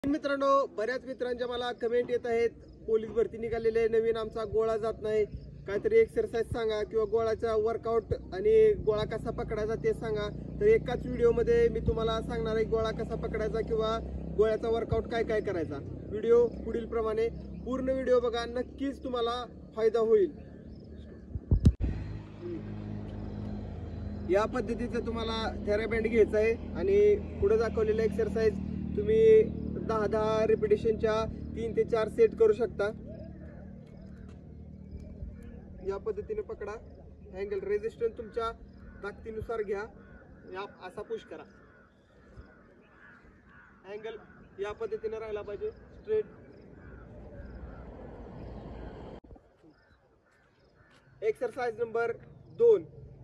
मित्रांनो, बऱ्याच मित्रांच्या मला कमेंट येत आहेत, पोलीस भरती निघालेले नवीन, आमचा गोळा जात नाही, काहीतरी एक्सरसाइज सांगा किंवा गोळाचा वर्कआउट आणि गोळा कसा पकडायचा ते सांगा. तर एकाच व्हिडिओमध्ये मी तुम्हाला सांगणार आहे गोळा कसा पकडायचा किंवा गोळ्याचा वर्कआउट काय काय करायचा. व्हिडिओ पुढील प्रमाणे पूर्ण व्हिडिओ बघा, नक्कीच तुम्हाला फायदा होईल. या पद्धतीचं तुम्हाला थेराबँड घ्यायचा आहे आणि पुढे दाखवलेलं एक्सरसाइज तुम्ही 10-10 रिपिटेशनच्या 3 ते 4 सेट करू शकता. या पद्धतीने पकडा. अँगल रेजिस्टन्स तुमच्या ताकदीनुसार घ्या. असा पुश करा. अँगल या पद्धतीने राहिला पाहिजे, स्ट्रेट. Exercise number 2.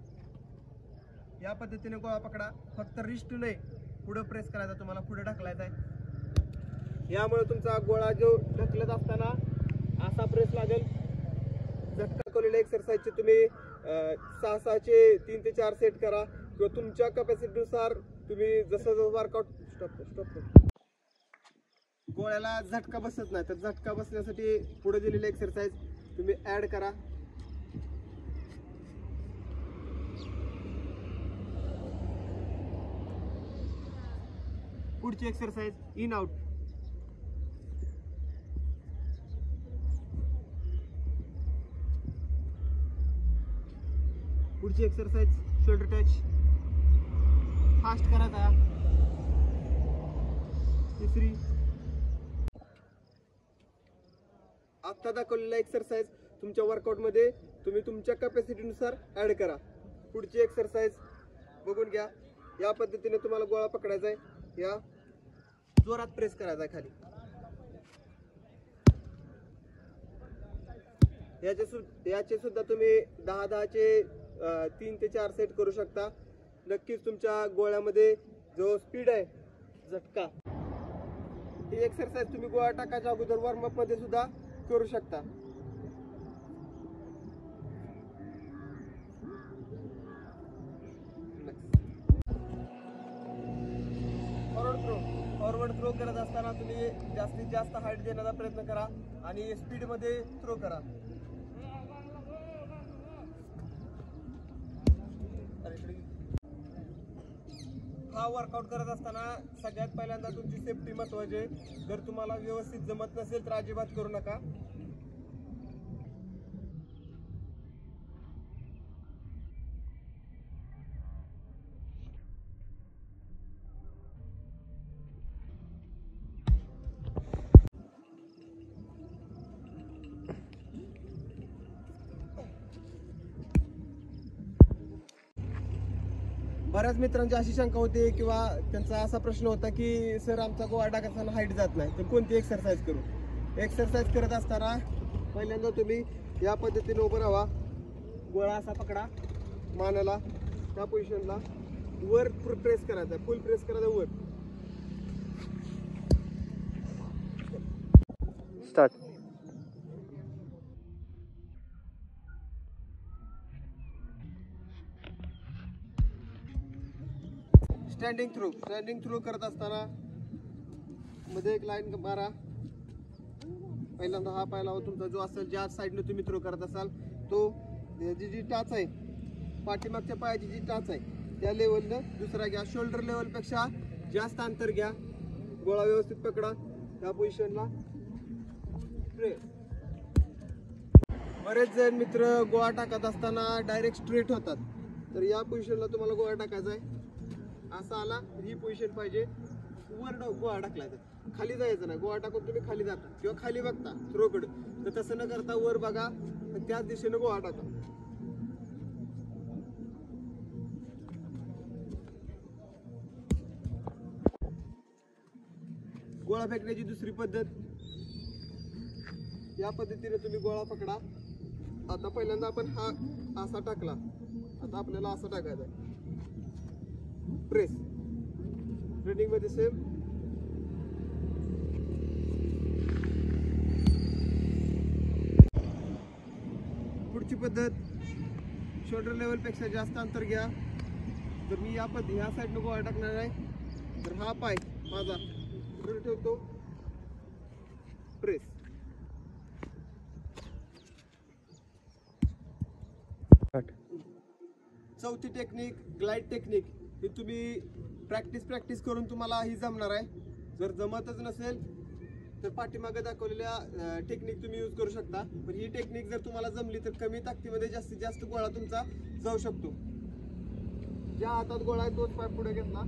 या पद्धतीने गोळा पकडा. फक्त रिस्ट नाही, पुढे प्रेस करायचा, तुम्हाला पुढे ढकलायचा आहे. यामुळे तुमचा गोळा जो ढकलत असताना असा प्रेस लागेल. झटका केलेल्या एक्सरसाइजचे तुम्ही 6-6चे 3 ते 4 सेट करा किंवा तुमच्या कॅपॅसिटीनुसार तुम्ही जसं वर्कआउट. स्टॉप. गोळ्याला झटका बसत नाही, तर झटका बसण्यासाठी पुढे दिलेले एक्सरसाइज तुम्ही ऍड करा. पुढची एक्सरसाइज इन आउट. पुढची एक्सरसाइज शोल्डर टच. फास्ट करायचा. तिसरी. आता दाखवलेला एक्सरसाइज तुमच्या वर्कआउट मध्ये तुम्ही तुमच्या कॅपॅसिटीनुसार ऍड करा. पुढची एक्सरसाइज बघून घ्या. या पद्धतीने तुम्हाला गोळा पकडायचा आहे. या जोरात प्रेस करायचा आहे खाली. याचे सुद्धा तुम्ही 10-10चे 3 ते 4 सेट करू शकता. नक्कीच तुमच्या गोळ्यामध्ये जो स्पीड आहे, झटका, ही एक्सरसाइज तुम्ही गोळा टाकायच्या अगोदर वॉर्मअप मध्ये सुद्धा करू शकता. फॉरवर्ड थ्रो करत असताना तुम्ही जास्तीत जास्त हाईट देण्याचा प्रयत्न करा आणि स्पीड मध्ये थ्रो करा. हा वर्कआउट करत असताना सगळ्यात पहिल्यांदा तुमची सेफ्टी महत्वाची आहे. जर तुम्हाला व्यवस्थित जमत नसेल तर अजिबात करू नका. बऱ्याच मित्रांची अशी शंका होती किंवा त्यांचा असा प्रश्न होता की सर आमचा गोळा टाकताना हाईट जात नाही, तर कोणती एक्सरसाइज करू. एक्सरसाइज करत असताना पहिल्यांदा तुम्ही या पद्धतीने उभं राहा. गोळा असा पकडा मानाला, त्या पोझिशनला वर प्रेस करायचा, फुल प्रेस करायचा वर. स्टार्ट. स्टँडिंग थ्रो करत असताना मध्ये एक लाईन मारा. पहिल्यांदा हा पाय लावा तुमचा जो असेल, ज्या साईडने तुम्ही थ्रो करत असाल तो जी टाच आहे, पाठीमागच्या पायाची जी टाच आहे त्या लेवलनं दुसरा घ्या. शोल्डर लेवलपेक्षा जास्त अंतर घ्या. गोळा व्यवस्थित पकडा. त्या पोझिशनला प्रेस. बरेच जण मित्र गोळा टाकत असताना डायरेक्ट स्ट्रेट होतात, तर या पोझिशनला तुम्हाला गोळा टाकायचा आहे. असा आला, ही पोझिशन पाहिजे. वर गोळा टाकलाय तर खाली जायचं नाही. गोळा टाकून तुम्ही खाली जाता किंवा खाली बघता थ्रोकडे, तर तसं न करता वर बघा, त्याच दिशेने गोळा टाका. गोळा फेकण्याची दुसरी पद्धत. या पद्धतीने तुम्ही गोळा पकडा. आता पहिल्यांदा आपण हा असा टाकला, आता आपल्याला असा टाकायचा आहे. प्रेस. रनिंग मध्ये सेम. पुढची पद्धत, शोल्डर लेवल पेक्षा जास्त अंतर घ्या. जर मी ह्या साईडनं गोळा टाकणार आहे तर हा पाय माझा पुढे ठेवतो, चौथी टेक्निक ग्लाइड टेक्निक ही तुम्ही प्रॅक्टिस करून तुम्हाला ही जमणार आहे. जर जमतच नसेल तर पाठीमागे दाखवलेल्या टेक्निक तुम्ही यूज करू शकता. पण ही टेक्निक जर तुम्हाला जमली तर कमी ताकदीमध्ये जास्तीत जास्त गोळा तुमचा जाऊ शकतो. ज्या हातात गोळा आहे तोच पाय पुढे घेतला,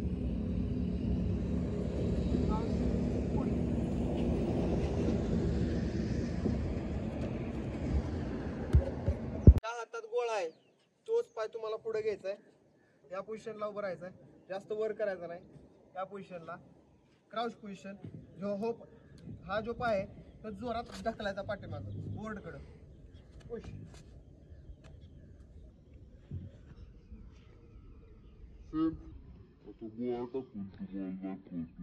ज्या हातात गोळा आहे तोच पाय तुम्हाला पुढे घ्यायचा आहे. या पोझिशनला उभं राहायचं आहे, जास्त वर करायचा नाही. या पोझिशनला क्राउच पोझिशन. हा जो पाय आहे तो जोरात ढकलायचा पाठीमागं बोर्डकडं. पुश. आता गोळा टाकून तुम्हाला दाखवतो.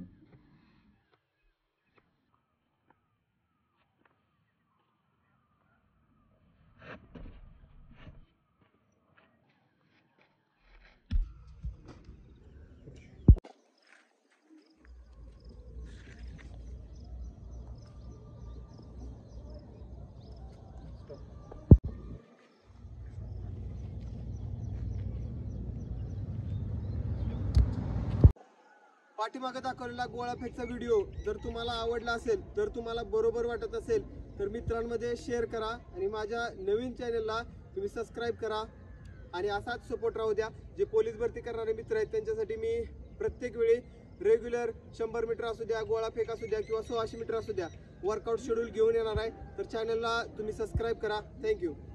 पाठीमागे दाखवलेला गोळा फेकचा व्हिडिओ जर तुम्हाला आवडला असेल, तर तुम्हाला बरोबर वाटत असेल तर मित्रांमध्ये शेअर करा आणि माझ्या नवीन चॅनलला तुम्ही सबस्क्राईब करा आणि असाच सपोर्ट राहू द्या. जे पोलीस भरती करणारे मित्र आहेत त्यांच्यासाठी मी प्रत्येक वेळी रेग्युलर 100 मीटर असू द्या, गोळा फेक असू द्या किंवा 1600 मीटर असू द्या वर्कआउट शेड्यूल घेऊन येणार आहे. तर चॅनलला तुम्ही सबस्क्राईब करा. थँक्यू.